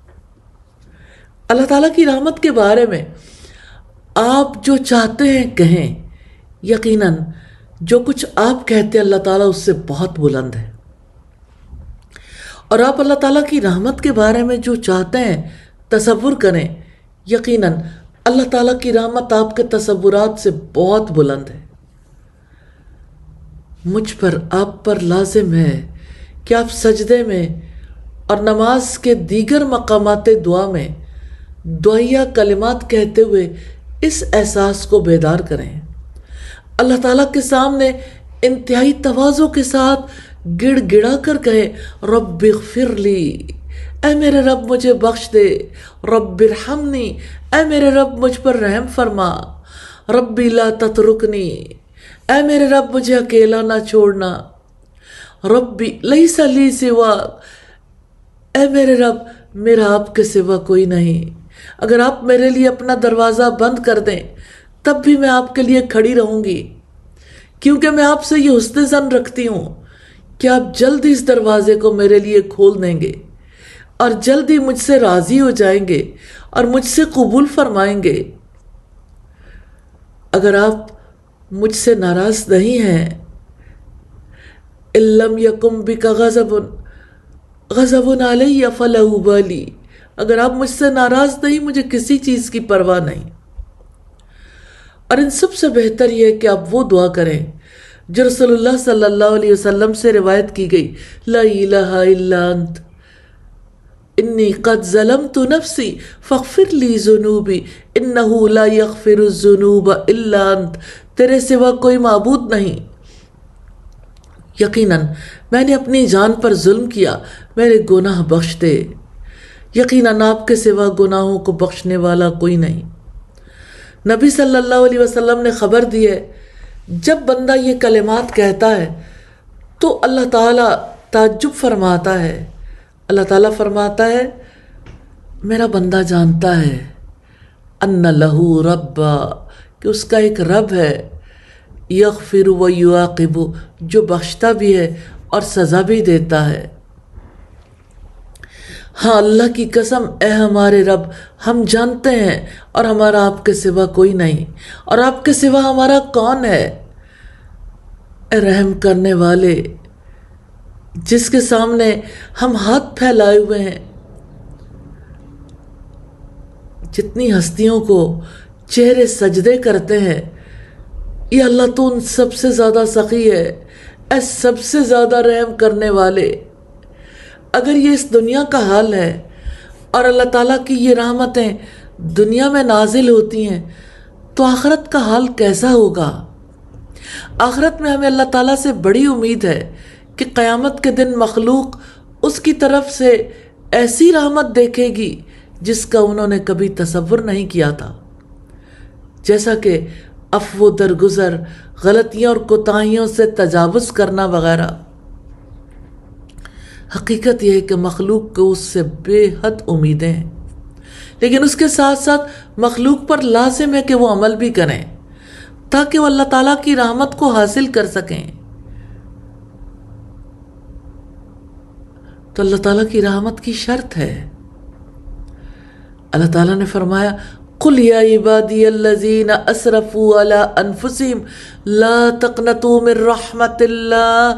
اللہ تعالیٰ کی رحمت کے بارے میں آپ جو چاہتے ہیں کہیں، یقیناً جو کچھ آپ کہتے ہیں اللہ تعالیٰ اس سے بہت بلند ہے، اور آپ اللہ تعالیٰ کی رحمت کے بارے میں جو چاہتے ہیں تصور کریں، یقیناً اللہ تعالیٰ کی رحمت آپ کے تصورات سے بہت بلند ہے۔ مجھ پر، آپ پر لازم ہے کہ آپ سجدے میں اور نماز کے دیگر مقامات دعا میں دعائیہ کلمات کہتے ہوئے اس احساس کو بیدار کریں۔ اللہ تعالیٰ کے سامنے انتہائی تواضع کے ساتھ گڑ گڑا کر کہے، رب اغفر لی، اے میرے رب مجھے بخش دے، رب ارحمنی، اے میرے رب مجھ پر رحم فرما، ربی لا تترکنی، اے میرے رب مجھے اکیلا نہ چھوڑنا، ربی لیس لی سوا، اے میرے رب میرا آپ کے سوا کوئی نہیں۔ اگر آپ میرے لیے اپنا دروازہ بند کر دیں تب بھی میں آپ کے لیے کھڑی رہوں گی، کیونکہ میں آپ سے یہ حسن ظن رکھتی ہوں کہ آپ جلد اس دروازے کو میرے لیے کھول دیں گے اور جلد ہی مجھ سے راضی ہو جائیں گے اور مجھ سے قبول فرمائیں گے۔ اگر آپ مجھ سے ناراض نہیں ہیں، اِن لَمْ یَکُمْ بِکَ غَضَبٌ غَضَبٌ عَلَیَّ فَلَا اُبَالِی، اگر آپ مجھ سے ناراض نہیں، مجھے کسی چیز کی پرواہ نہیں۔ اور ان سب سے بہتر یہ ہے کہ آپ وہ دعا کریں جو رسول اللہ صلی اللہ علیہ وسلم سے روایت کی گئی، لا الہ الا انت انی قد ظلمت نفسی فاغفر لی ذنوبی انہ لا یغفر الذنوب الا انت، تیرے سوا کوئی معبود نہیں، یقیناً میں نے اپنی جان پر ظلم کیا، میرے گناہ بخش دے، یقیناً آپ کے سوا گناہوں کو بخشنے والا کوئی نہیں۔ نبی صلی اللہ علیہ وسلم نے خبر دی ہے جب بندہ یہ کلمات کہتا ہے تو اللہ تعالیٰ تعجب فرماتا ہے، اللہ تعالیٰ فرماتا ہے میرا بندہ جانتا ہے ان لہو ربا، کہ اس کا ایک رب ہے، یغفر و یعاقب، جو بخشتا بھی ہے اور سزا بھی دیتا ہے۔ ہاں اللہ کی قسم اے ہمارے رب، ہم جانتے ہیں اور ہمارا آپ کے سوا کوئی نہیں، اور آپ کے سوا ہمارا کون ہے؟ اے رحم کرنے والے، جس کے سامنے ہم ہاتھ پھیلائے ہوئے ہیں، جتنی ہستیوں کو چہرے سجدے کرتے ہیں، یہ اللہ تو ان سب سے زیادہ سخی ہے، اے سب سے زیادہ رحم کرنے والے۔ اگر یہ اس دنیا کا حال ہے اور اللہ تعالیٰ کی یہ رحمتیں دنیا میں نازل ہوتی ہیں تو آخرت کا حال کیسا ہوگا؟ آخرت میں ہمیں اللہ تعالیٰ سے بڑی امید ہے کہ قیامت کے دن مخلوق اس کی طرف سے ایسی رحمت دیکھے گی جس کا انہوں نے کبھی تصور نہیں کیا تھا، جیسا کہ عفو درگزر، غلطیوں اور کوتاہیوں سے تجاوز کرنا وغیرہ۔ حقیقت یہ ہے کہ مخلوق کو اس سے بے حد امیدیں ہیں، لیکن اس کے ساتھ ساتھ مخلوق پر لازم ہے کہ وہ عمل بھی کریں تاکہ وہ اللہ تعالیٰ کی رحمت کو حاصل کر سکیں۔ تو اللہ تعالیٰ کی رحمت کی شرط ہے۔ اللہ تعالیٰ نے فرمایا قُلْ يَا عِبَادِيَ الَّذِينَ أَسْرَفُوا عَلَىٰ أَنفُسِهِمْ لَا تَقْنَطُوا مِن رَحْمَةِ اللَّهِ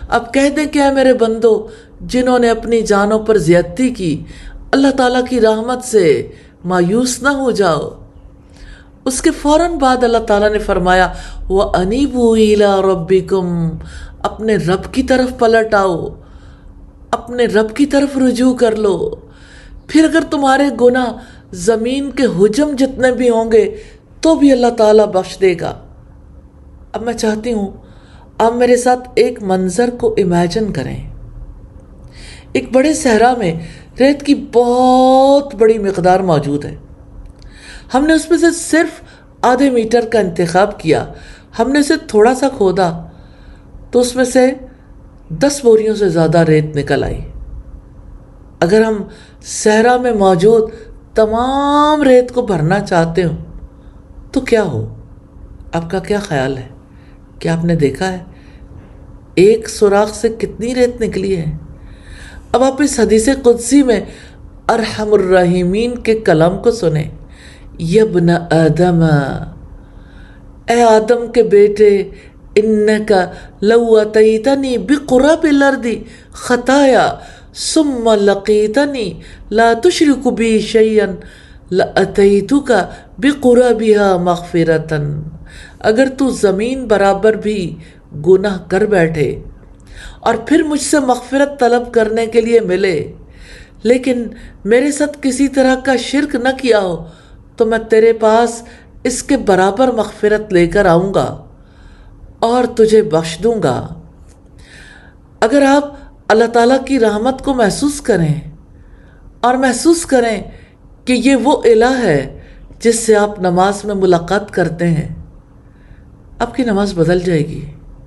اب کہہ دیں کہ اے میرے بندو جنہوں نے اپنی جانوں پر زیادتی کی، اللہ تعالیٰ کی رحمت سے مایوس نہ ہو جاؤ۔ اس کے فوراً بعد اللہ تعالیٰ نے فرمایا وَأَنِيبُوا إِلَىٰ رَبِّكُمْ، اپنے رب کی طرف پلٹ آؤ، اپنے رب کی طرف رجوع کر لو۔ پھر اگر تمہارے گناہ زمین کے حجم جتنے بھی ہوں گے تو بھی اللہ تعالیٰ بخش دے گا۔ اب میں چاہتی ہوں آپ میرے ساتھ ایک منظر کو امیجن کریں۔ ایک بڑے صحرا میں ریت کی بہت بڑی مقدار موجود ہے۔ ہم نے اس میں سے صرف آدھے میٹر کا انتخاب کیا، ہم نے اسے تھوڑا سا کھودا تو اس میں سے دس بوریوں سے زیادہ ریت نکل آئی۔ اگر ہم صحرا میں موجود تمام ریت کو بھرنا چاہتے ہوں تو کیا ہو؟ آپ کا کیا خیال ہے؟ کیا آپ نے دیکھا ہے ایک سوراخ سے کتنی ریت نکلی ہے؟ اب آپ اس حدیث قدسی میں ارحم الراحمین کے کلام کو سنیں، یبن آدم، اے آدم کے بیٹے، انکا لو اتیتنی بقرب الارض خطایا ثم لقیتنی لا تشرک بی شیئا لاتیتک بقربها مغفرتا، اگر تو زمین برابر بھی گناہ کر بیٹھے اور پھر مجھ سے مغفرت طلب کرنے کے لیے ملے لیکن میرے ساتھ کسی طرح کا شرک نہ کیا ہو تو میں تیرے پاس اس کے برابر مغفرت لے کر آؤں گا اور تجھے بخش دوں گا۔ اگر آپ اللہ تعالیٰ کی رحمت کو محسوس کریں اور محسوس کریں کہ یہ وہ الہ ہے جس سے آپ نماز میں ملاقات کرتے ہیں، آپ کی نماز بدل جائے گی۔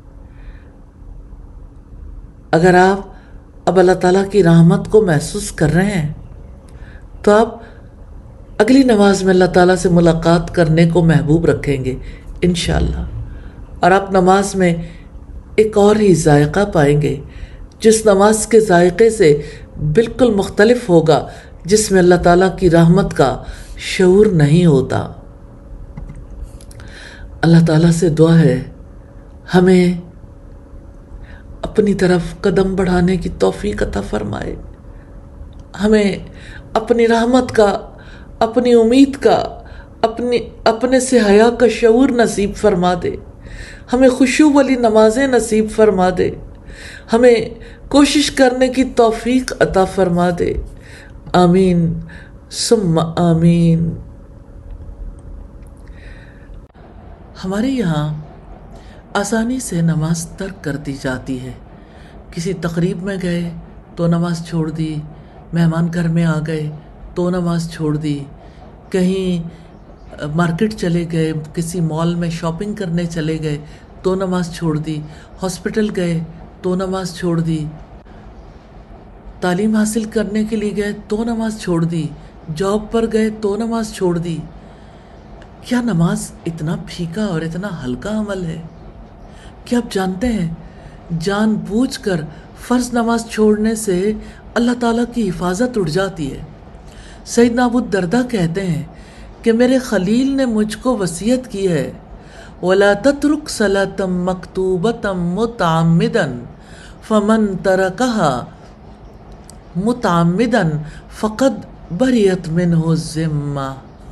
اگر آپ اب اللہ تعالیٰ کی رحمت کو محسوس کر رہے ہیں تو آپ اگلی نماز میں اللہ تعالیٰ سے ملاقات کرنے کو محبوب رکھیں گے انشاءاللہ، اور آپ نماز میں ایک اور ہی ذائقہ پائیں گے جس نماز کے ذائقے سے بالکل مختلف ہوگا، جس میں اللہ تعالیٰ کی رحمت کا شعور نہیں ہوتا۔ اللہ تعالیٰ سے دعا ہے ہمیں اپنی طرف قدم بڑھانے کی توفیق عطا فرمائے، ہمیں اپنی رحمت کا، اپنی امید کا، اپنی اپنے سے حیا کا شعور نصیب فرما دے، ہمیں خشوع والی نمازیں نصیب فرما دے، ہمیں کوشش کرنے کی توفیق عطا فرما دے، آمین ثم آمین۔ ہمارے یہاں آسانی سے نماز ترک کر دی جاتی ہے، کسی تقریب میں گئے تو نماز چھوڑ دی، مہمان گھر میں آ گئے تو نماز چھوڑ دی، کہیں مارکیٹ چلے گئے، کسی مال میں شاپنگ کرنے چلے گئے تو نماز چھوڑ دی، ہاسپٹل گئے تو نماز چھوڑ دی، تعلیم حاصل کرنے کے لیے گئے تو نماز چھوڑ دی، جاب پر گئے تو نماز چھوڑ دی۔ کیا نماز اتنا پھیکا اور اتنا ہلکا عمل ہے؟ کیا آپ جانتے ہیں جان بوجھ کر فرض نماز چھوڑنے سے اللہ تعالیٰ کی حفاظت اٹھ جاتی ہے۔ سیدنا ابو الدرداء کہتے ہیں کہ میرے خلیل نے مجھ کو وصیت کی ہے وَلَا تَتْرُكْ صَلَاةً مَكْتُوبَةً مُتَعَمِّدًا فَمَنْ تَرَكَهَا مُتَعَمِّدًا فَقَدْ بَرِئَتْ مِنْهُ الذِّمَّةُ،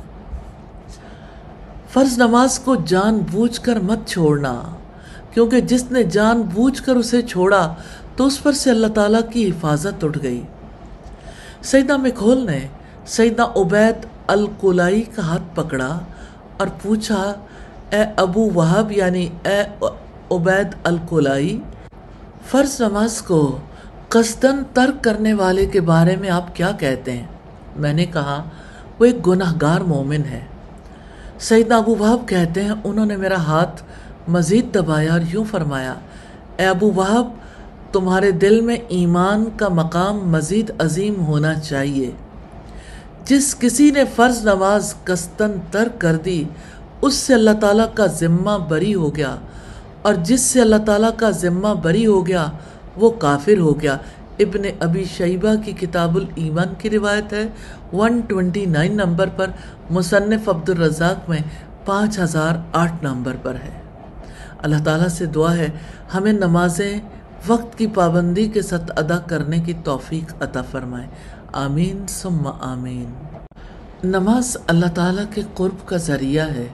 فرض نماز کو جان بوجھ کر مت چھوڑنا، کیونکہ جس نے جان بوجھ کر اسے چھوڑا تو اس پر سے اللہ تعالیٰ کی حفاظت اٹھ گئی۔ سیدنا مکھول نے سیدنا عبید القلائی کا ہاتھ پکڑا اور پوچھا اے ابو وہب یعنی اے عبید القلائی، فرض نماز کو قصداً ترک کرنے والے کے بارے میں آپ کیا کہتے ہیں؟ میں نے کہا وہ ایک گناہ گار مومن ہے۔ سیدنا ابو وہب کہتے ہیں انہوں نے میرا ہاتھ مزید دبایا اور یوں فرمایا اے ابو وہب، تمہارے دل میں ایمان کا مقام مزید عظیم ہونا چاہیے۔ جس کسی نے فرض نماز قصداً ترک کر دی اس سے اللہ تعالیٰ کا ذمہ بری ہو گیا، اور جس سے اللہ تعالیٰ کا ذمہ بری ہو گیا وہ کافر ہو گیا۔ ابن ابی شیبہ کی کتاب الایمان کی روایت ہے، ایک سو انیس نمبر پر، مصنف عبد الرزاق میں پانچ ہزار آٹھ نمبر پر ہے۔ اللہ تعالیٰ سے دعا ہے ہمیں نمازیں वक्त की पाबंदी के साथ अदा करने की तौफीक अता फरमाए। आमीन सुम्मा आमीन। नमाज अल्लाह ताला के क़ुर्ब का ज़रिया है।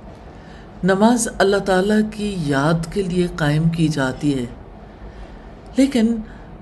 नमाज अल्लाह ताला की याद के लिए कायम की जाती है, लेकिन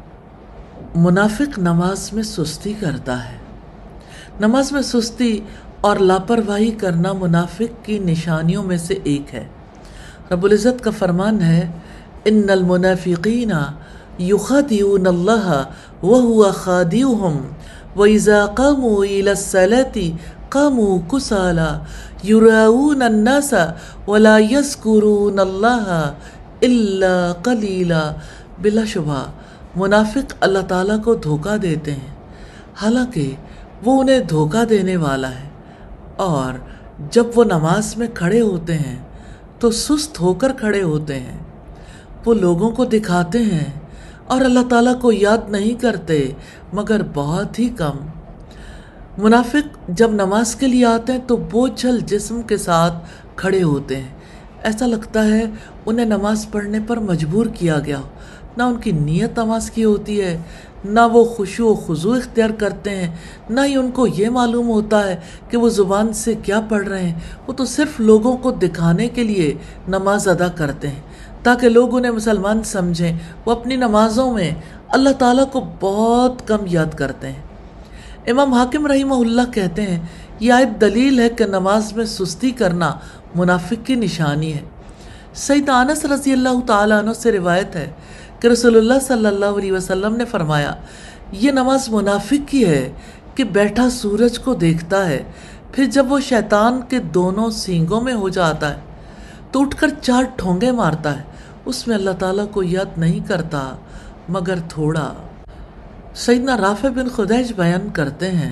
मुनाफिक नमाज में सुस्ती करता है। नमाज में सुस्ती और लापरवाही करना मुनाफिक की निशानियों में से एक है। रब्बुल इज़्ज़त का फरमान है, इन्नल मुनाफिकीना युखादिऊनल्लाह व हुवा खादिउहुम व इज़ा क़ामू इलस्सलाति क़ामू कुसाला युराऊन अन्नासा वला यज़कुरूनल्लाह इल्ला क़लीला। बिलाशुबा मुनाफिक अल्लाह ताला को धोखा देते हैं, हालांकि वो उन्हें धोखा देने वाला है, और जब वो नमाज में खड़े होते हैं तो सुस्त होकर खड़े होते हैं। वो लोगों को दिखाते हैं और अल्लाह ताला को याद नहीं करते, मगर बहुत ही कम। मुनाफिक जब नमाज के लिए आते हैं तो बोझल जिस्म के साथ खड़े होते हैं। ऐसा लगता है उन्हें नमाज पढ़ने पर मजबूर किया गया हो। ना उनकी नीयत नमाज की होती है, ना वो खुशू खुजू इख्तियार करते हैं, ना ही उनको ये मालूम होता है कि वो ज़ुबान से क्या पढ़ रहे हैं। वो तो सिर्फ लोगों को दिखाने के लिए नमाज अदा करते हैं ताकि लोग उन्हें मुसलमान समझें। वो अपनी नमाज़ों में अल्लाह ताला को बहुत कम याद करते हैं। इमाम हाकिम रहीमहुल्लाह कहते हैं, यह आयत दलील है कि नमाज में सुस्ती करना मुनाफिक की निशानी है। सैयदना अनस रज़ी अल्लाह तआला अन्हु से रिवायत है कि रसूलुल्लाह सल्लल्लाहु अलैहि वसल्लम ने फरमाया, ये नमाज मुनाफिक की है कि बैठा सूरज को देखता है, फिर जब वो शैतान के दोनों सींगों में हो जाता है तो उठकर चार ठोंगे मारता है। उसमें अल्लाह ताला को याद नहीं करता मगर थोड़ा। सैयदना राफ़े बिन खुदैज बयान करते हैं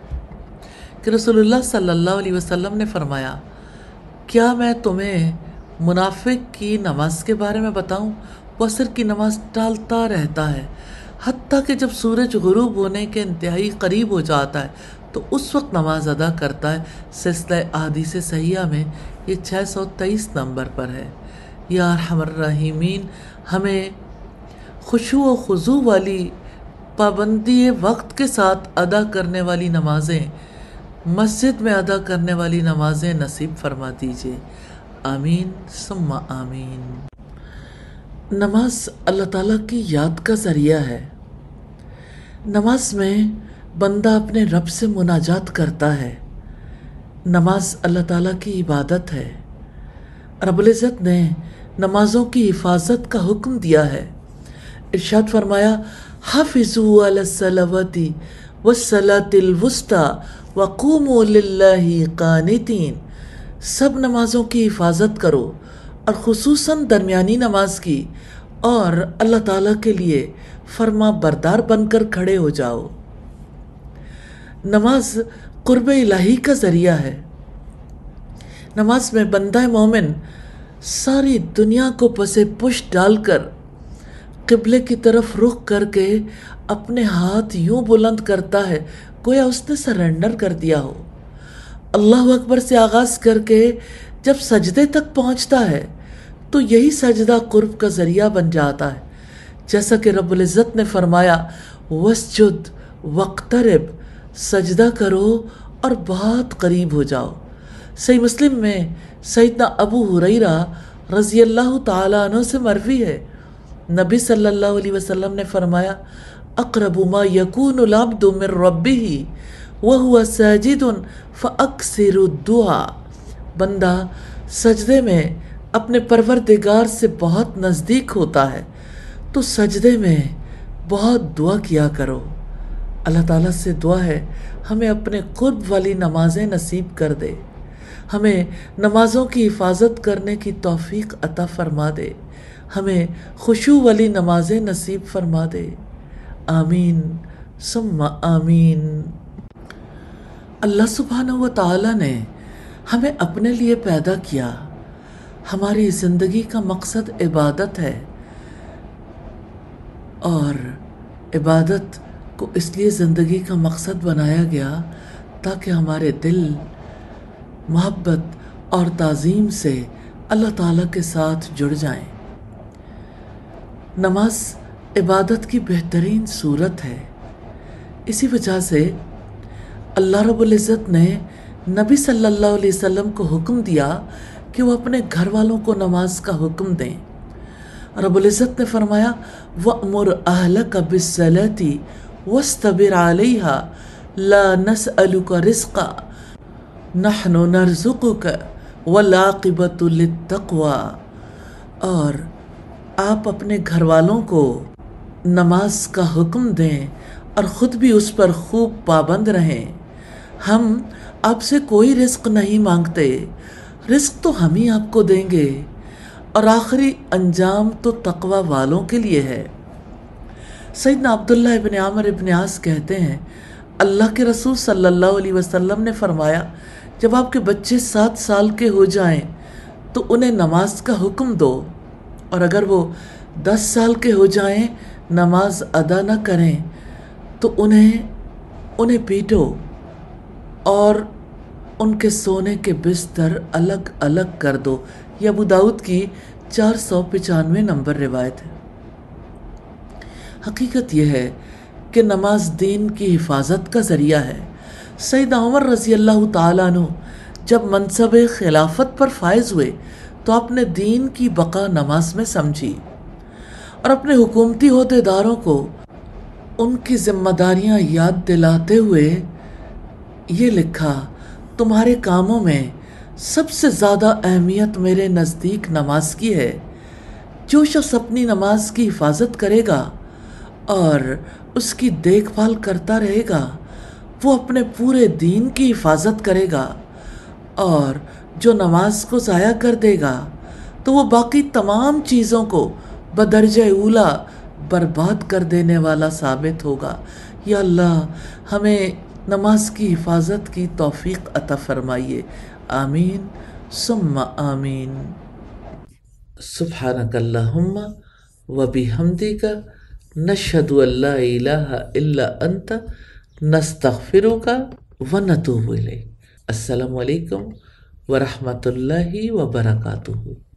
कि रसूलुल्लाह सल्लल्लाहु अलैहि वसल्लम ने फरमाया, क्या मैं तुम्हें मुनाफिक की नमाज के बारे में बताऊं? वो असर की नमाज टालता रहता है, हत्ता कि जब सूरज गुरूब होने के इंतहाई करीब हो जाता है तो उस वक्त नमाज अदा करता है। सिलसिला अहादीस सहीहा में ये छः सौ तेईस नंबर पर है। या अरहमर राहिमीन, हमें खुशू व खुजू वाली पाबंदी वक्त के साथ अदा करने वाली नमाजें, मस्जिद में अदा करने वाली नमाजें नसीब फरमा दीजिए। आमीन सुम्मा आमीन। नमाज अल्लाह ताला की याद का ज़रिया है। नमाज में बंदा अपने रब से मुनाजात करता है। नमाज अल्लाह ताला की इबादत है। रब्बुल इज़्ज़त ने नमाज़ों की हिफाजत का हुक्म दिया है। इरशाद फरमाया, हाफिज़ू अलस्सलावाति वस्सलातिल वुस्ता वक़ूमू लिल्लाहि क़ानितीन। सब नमाज़ों की हिफाजत करो और ख़ुसूसन दरमियानी नमाज की, और अल्लाह ताला के लिए फरमा बरदार बनकर खड़े हो जाओ। नमाज क़ुर्ब इलाही का ज़रिया है। नमाज में बंदा मोमिन सारी दुनिया को पसे पुष्ट डालकर क़िबले की तरफ रुख करके अपने हाथ यूं बुलंद करता है गोया उसने सरेंडर कर दिया हो। अल्लाह अकबर से आगाज़ करके जब सजदे तक पहुंचता है तो यही सजदा क़ुर्ब का ज़रिया बन जाता है। जैसा कि रब्बुल इज़्ज़त ने फरमाया, वस्जुद वक़्तरिब, सजदा करो और बहुत करीब हो जाओ। सही मुस्लिम में सैयदना अबू हुरैरा रज़ी अल्लाह ताला अन्हु से मरवी है, नबी सल्लल्लाहु अलैहि वसल्लम ने फरमाया, अक़रबु मा यकूनुल अब्दु मिन रब्बिही व हुवा साजिदुन फ़अक्सिरु दुआ। बंदा सजदे में अपने परवरदिगार से बहुत नज़दीक होता है तो सजदे में बहुत दुआ किया करो। अल्लाह ताला से दुआ है हमें अपने क़ुर्ब वाली नमाज़ें नसीब कर दे, हमें नमाज़ों की हिफाजत करने की तौफ़ीक अता फ़रमा दे, हमें खुशू वाली नमाज़ें नसीब फरमा दे। आमीन सुम्मा आमीन। अल्लाह सुब्हानहू व तआला ने हमें अपने लिए पैदा किया। हमारी ज़िंदगी का मकसद इबादत है, और इबादत को इसलिए ज़िंदगी का मकसद बनाया गया ताकि हमारे दिल मोहब्बत और ताज़ीम से अल्लाह ताला के साथ जुड़ जाएं। नमाज عبادت کی بہترین صورت ہے۔ اسی وجہ سے اللہ رب العزت نے نبی صلی اللہ علیہ وسلم کو حکم دیا کہ وہ اپنے گھر والوں کو نماز کا حکم دیں۔ رب العزت نے فرمایا وَأْمُرْ أَهْلَكَ بِالصَّلَاةِ وَاسْتَبِرْ عَلَيْهَا لَا نَسْأَلُكَ رِزْقًا نَحْنُ نَرْزُقُكَ وَالْعَاقِبَةُ لِلتَّقْوَى۔ اور آپ اپنے گھر والوں کو نماز کا حکم دیں اور خود بھی اس پر خوب پابند رہیں۔ ہم آپ سے کوئی رزق نہیں مانگتے، رزق تو ہم ہی آپ کو دیں گے، اور آخری انجام تو تقوی والوں کے لیے ہے۔ سیدنا عبداللہ ابن عامر ابن عاص کہتے ہیں اللہ کے رسول صلی اللہ علیہ وسلم نے فرمایا جب آپ کے بچے سات سال کے ہو جائیں تو انہیں نماز کا حکم دو، اور اگر وہ دس سال کے ہو جائیں نماز ادا نہ کریں تو انہیں انہیں پیٹو اور ان کے سونے کے بستر الگ الگ کر دو۔ یہ ابو داؤد کی چار سو پچانوے نمبر روایت ہے۔ حقیقت یہ ہے کہ نماز دین کی حفاظت کا ذریعہ ہے۔ سیدنا عمر رضی اللہ تعالیٰ عنہ جب منصب خلافت پر فائز ہوئے تو آپ نے دین کی بقا نماز میں سمجھی، اور اپنے حکومتی عہدے داروں کو ان کی ذمہ داریاں یاد دلاتے ہوئے یہ لکھا تمہارے کاموں میں سب سے زیادہ اہمیت میرے نزدیک نماز کی ہے۔ جو شخص اپنی نماز کی حفاظت کرے گا اور اس کی دیکھ بھال کرتا رہے گا وہ اپنے پورے دین کی حفاظت کرے گا، اور جو نماز کو ضائع کر دے گا تو وہ باقی تمام چیزوں کو بدرجہ اولا برباد کر دینے والا ثابت ہوگا۔ یا اللہ ہمیں نماز کی حفاظت کی توفیق عطا فرمائیے، آمین ثم آمین۔ سبحانک اللہم وبحمدک نشہد ان لا الہ الا انت نستغفرک ونتوب الیک۔ السلام علیکم ورحمۃ اللہ وبرکاتہ۔